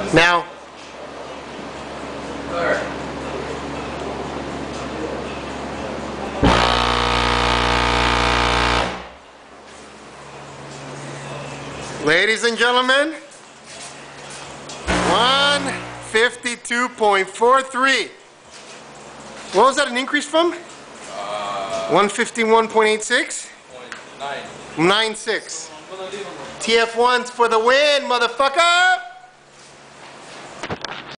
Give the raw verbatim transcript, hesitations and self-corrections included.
Now. Ladies and gentlemen, one fifty-two point four three. What was that an increase from? Uh, one fifty-one point eight six? nine. nine six. T F ones for the win, motherfucker!